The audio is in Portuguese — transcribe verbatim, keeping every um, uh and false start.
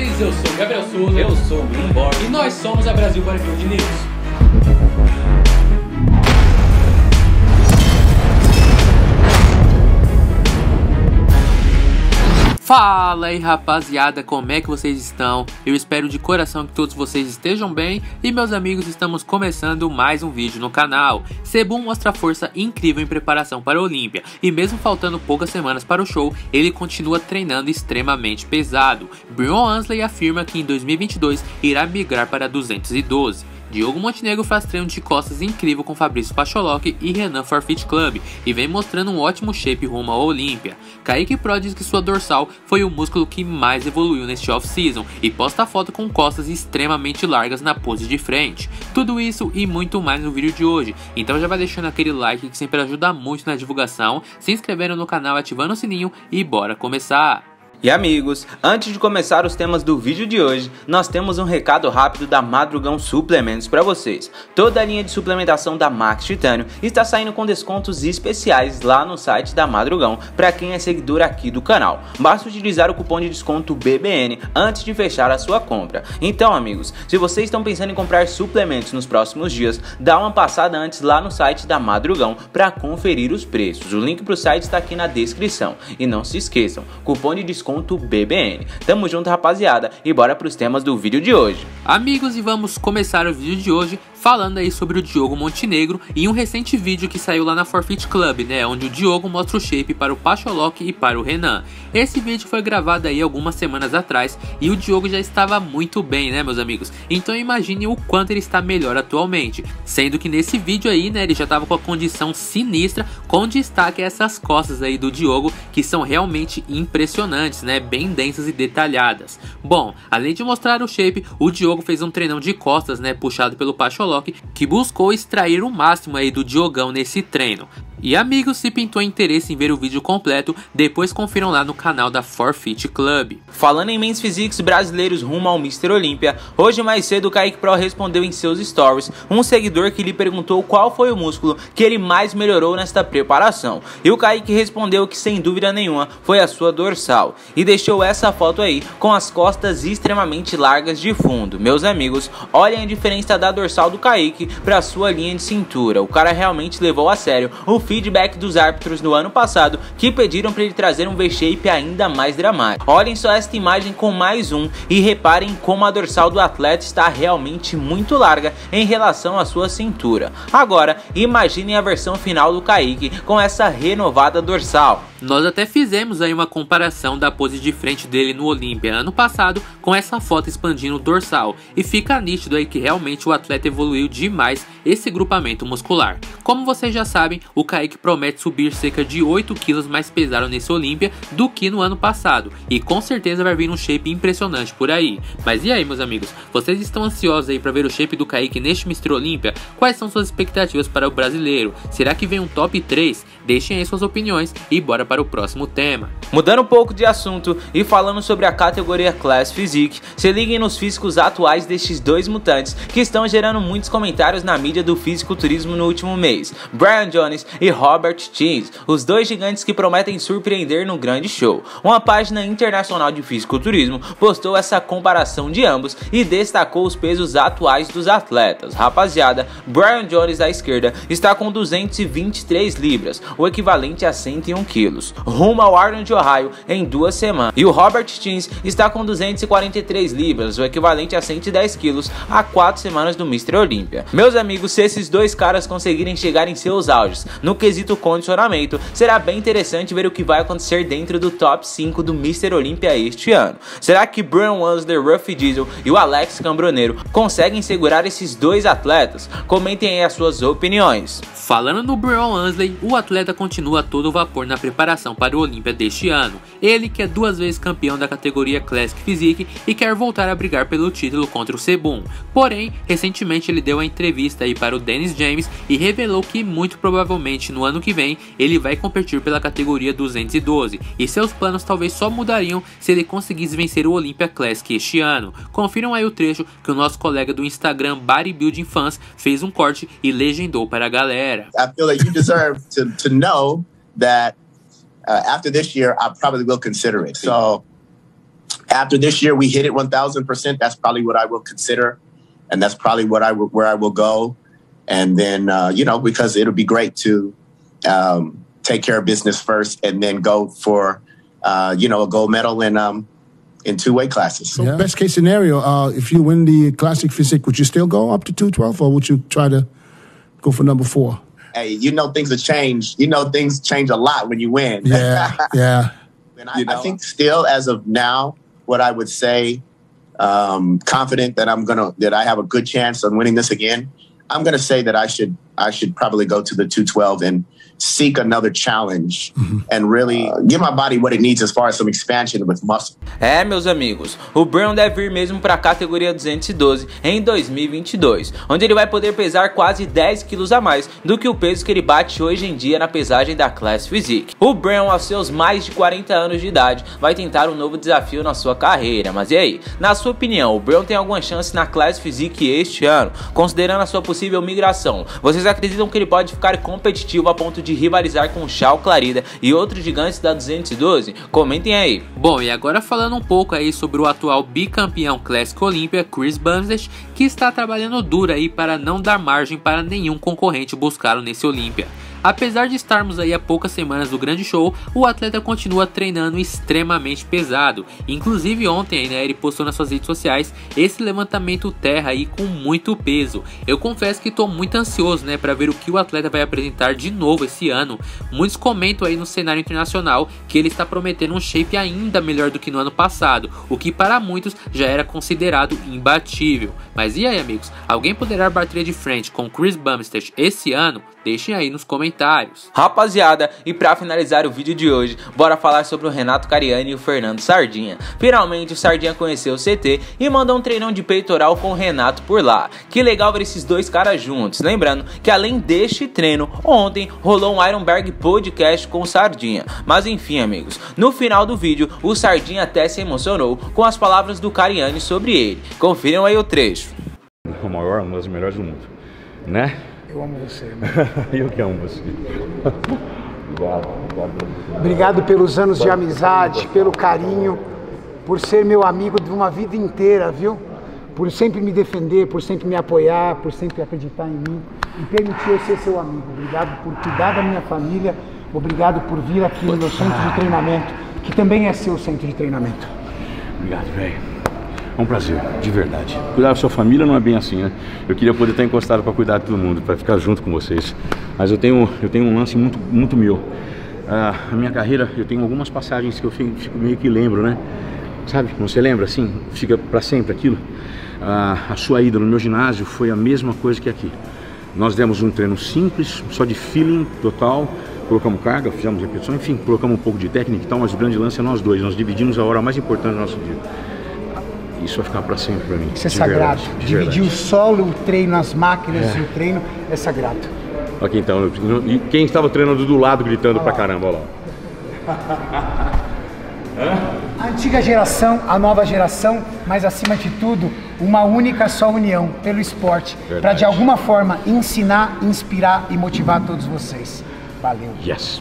senhores, eu sou o Gabriel Souza, eu sou o Bruno Borges e nós somos a Brasil Bodybuilding News. Fala aí rapaziada, como é que vocês estão? Eu espero de coração que todos vocês estejam bem. E meus amigos, estamos começando mais um vídeo no canal. Sebum mostra força incrível em preparação para a Olímpia, e mesmo faltando poucas semanas para o show, ele continua treinando extremamente pesado. Brion Ansley afirma que em dois mil e vinte e dois irá migrar para duzentos e doze. Diogo Montenegro faz treino de costas incrível com Fabrício Pacholoc e Renan Forfeit Club e vem mostrando um ótimo shape rumo à Olímpia. Kaique Pro diz que sua dorsal foi o músculo que mais evoluiu neste off-season e posta foto com costas extremamente largas na pose de frente. Tudo isso e muito mais no vídeo de hoje, então já vai deixando aquele like que sempre ajuda muito na divulgação, se inscrevendo no canal, ativando o sininho e bora começar! E amigos, antes de começar os temas do vídeo de hoje, nós temos um recado rápido da Madrugão Suplementos para vocês. Toda a linha de suplementação da Max Titânio está saindo com descontos especiais lá no site da Madrugão para quem é seguidor aqui do canal. Basta utilizar o cupom de desconto B B N antes de fechar a sua compra. Então amigos, se vocês estão pensando em comprar suplementos nos próximos dias, dá uma passada antes lá no site da Madrugão para conferir os preços. O link para o site está aqui na descrição. E não se esqueçam, cupom de desconto B B N. Tamo junto rapaziada, e bora pros temas do vídeo de hoje. Amigos, e vamos começar o vídeo de hoje falando aí sobre o Diogo Montenegro e um recente vídeo que saiu lá na Forfeit Club, né, onde o Diogo mostra o shape para o Pacholoc e para o Renan. Esse vídeo foi gravado aí algumas semanas atrás e o Diogo já estava muito bem, né, meus amigos? Então imagine o quanto ele está melhor atualmente, sendo que nesse vídeo aí, né, ele já estava com a condição sinistra, com destaque a essas costas aí do Diogo, que são realmente impressionantes, né, bem densas e detalhadas. Bom, além de mostrar o shape, o Diogo fez um treinão de costas, né, puxado pelo Pacholoc, que buscou extrair o máximo aí do Diogão nesse treino. E amigos, se pintou interesse em ver o vídeo completo, depois confiram lá no canal da Forfeit Club. Falando em Men's Physiques brasileiros rumo ao mister Olímpia, hoje mais cedo o Kaique Pro respondeu em seus stories um seguidor que lhe perguntou qual foi o músculo que ele mais melhorou nesta preparação. E o Kaique respondeu que sem dúvida nenhuma foi a sua dorsal, e deixou essa foto aí com as costas extremamente largas de fundo. Meus amigos, olhem a diferença da dorsal do Kaique para sua linha de cintura. O cara realmente levou a sério o feedback dos árbitros no ano passado, que pediram para ele trazer um V-shape ainda mais dramático. Olhem só esta imagem com mais um e reparem como a dorsal do atleta está realmente muito larga em relação à sua cintura. Agora, imaginem a versão final do Kaique com essa renovada dorsal. Nós até fizemos aí uma comparação da pose de frente dele no Olímpia ano passado com essa foto expandindo o dorsal, e fica nítido aí que realmente o atleta evoluiu demais esse grupamento muscular. Como vocês já sabem, o Kaique promete subir cerca de oito quilos mais pesado nesse Olímpia do que no ano passado, e com certeza vai vir um shape impressionante por aí. Mas e aí, meus amigos, vocês estão ansiosos aí para ver o shape do Kaique neste mister Olímpia? Quais são suas expectativas para o brasileiro? Será que vem um top três? Deixem aí suas opiniões e bora para o próximo tema. Mudando um pouco de assunto e falando sobre a categoria Class Physique, se liguem nos físicos atuais destes dois mutantes que estão gerando muitos comentários na mídia do fisiculturismo no último mês: Brian Jones e Robert Cheese, os dois gigantes que prometem surpreender no grande show. Uma página internacional de fisiculturismo postou essa comparação de ambos e destacou os pesos atuais dos atletas. Rapaziada, Brian Jones à esquerda está com duzentos e vinte e três libras, o equivalente a cento e um quilos, rumo ao Arnold de Ohio em duas semanas. E o Robert Cheese está com duzentos e quarenta e três libras, o equivalente a cento e dez quilos, há quatro semanas do mister Olímpia. Meus amigos, se esses dois caras conseguirem chegar em seus auges no quesito condicionamento, será bem interessante ver o que vai acontecer dentro do top cinco do mister Olímpia este ano. Será que Brian Ansley, Ruffy Diesel e o Alex Cambronero conseguem segurar esses dois atletas? Comentem aí as suas opiniões. Falando no Brion Ansley, o atleta continua a todo vapor na preparação para o Olímpia deste ano. Ele que é duas vezes campeão da categoria Classic Physique e quer voltar a brigar pelo título contra o Sebum. Porém, recentemente ele deu uma entrevista aí para o Dennis James e revelou que muito provavelmente no ano que vem ele vai competir pela categoria duzentos e doze, e seus planos talvez só mudariam se ele conseguisse vencer o Olympia Classic este ano. Confiram aí o trecho que o nosso colega do Instagram Bodybuilding Fans fez um corte e legendou para a galera. I feel like you deserve to, to know that uh, after this year, I probably will consider it. So after this year we hit it one thousand percent, that's probably what I will consider, and that's probably what I will, where I will go. And then, uh, you know, because it'll be great to um, take care of business first and then go for, uh, you know, a gold medal in um, in two weight classes. So yeah. Best case scenario, uh, if you win the Classic Physique, would you still go up to two twelve, or would you try to go for number four? Hey, you know things have changed. You know things change a lot when you win. Yeah, yeah. And I, you know? I think still, as of now, what I would say, um, confident that I'm gonna that I have a good chance on winning this again. I'm going to say that I should I should probably go to the two twelve and seek another challenge mm-hmm. and really uh, give my body what it needs as far as some expansion with muscle. É, meus amigos, o Brown deve vir mesmo para a categoria duzentos e doze em dois mil e vinte e dois, onde ele vai poder pesar quase dez quilos a mais do que o peso que ele bate hoje em dia na pesagem da Classic Physique. O Brown, aos seus mais de quarenta anos de idade, vai tentar um novo desafio na sua carreira. Mas e aí? Na sua opinião, o Brown tem alguma chance na Classic Physique este ano, considerando a sua possível migração? Vocês acreditam que ele pode ficar competitivo a ponto de de rivalizar com o Shaw Clarida e outros gigantes da duzentos e doze? Comentem aí. Bom, e agora falando um pouco aí sobre o atual bicampeão Classic Olympia, Chris Bumstead, que está trabalhando duro aí para não dar margem para nenhum concorrente buscá-lo nesse Olympia. Apesar de estarmos aí a poucas semanas do grande show, o atleta continua treinando extremamente pesado. Inclusive ontem, né, ele postou nas suas redes sociais esse levantamento terra aí com muito peso. Eu confesso que estou muito ansioso, né, para ver o que o atleta vai apresentar de novo esse ano. Muitos comentam aí no cenário internacional que ele está prometendo um shape ainda melhor do que no ano passado, o que para muitos já era considerado imbatível. Mas e aí, amigos? Alguém poderá bater de frente com Chris Bumstead esse ano? Deixem aí nos comentários. Rapaziada, e pra finalizar o vídeo de hoje, bora falar sobre o Renato Cariani e o Fernando Sardinha. Finalmente o Sardinha conheceu o C T e mandou um treinão de peitoral com o Renato por lá. Que legal ver esses dois caras juntos. Lembrando que além deste treino, ontem rolou um Ironberg Podcast com o Sardinha. Mas enfim, amigos, no final do vídeo, o Sardinha até se emocionou com as palavras do Cariani sobre ele. Confiram aí o trecho. O maior, uma das melhores do mundo, né? Eu amo você. Eu que amo você. Obrigado, obrigado. Obrigado pelos anos de amizade, pelo carinho, por ser meu amigo de uma vida inteira, viu? Por sempre me defender, por sempre me apoiar, por sempre acreditar em mim e permitir eu ser seu amigo. Obrigado por cuidar da minha família, obrigado por vir aqui no meu centro de treinamento, que também é seu centro de treinamento. Obrigado, velho. É um prazer, de verdade. Cuidar da sua família não é bem assim, né? Eu queria poder estar encostado para cuidar de todo mundo, para ficar junto com vocês. Mas eu tenho, eu tenho um lance muito, muito meu. Ah, a minha carreira, eu tenho algumas passagens que eu fico, fico meio que lembro, né? Sabe? Não se lembra assim? Fica para sempre aquilo. Ah, a sua ida no meu ginásio foi a mesma coisa que aqui. Nós demos um treino simples, só de feeling total. Colocamos carga, fizemos repetição, enfim, colocamos um pouco de técnica e tal, mas o grande lance é nós dois. Nós dividimos a hora mais importante do nosso dia. Isso vai ficar para sempre para mim. Isso é sagrado. Verdade, dividir verdade. O solo, o treino, as máquinas é. E o treino é sagrado. Aqui então, e quem estava treinando do lado gritando pra caramba, olha lá. A antiga geração, a nova geração, mas acima de tudo, uma única só união pelo esporte, para de alguma forma ensinar, inspirar e motivar todos vocês. Valeu. Yes.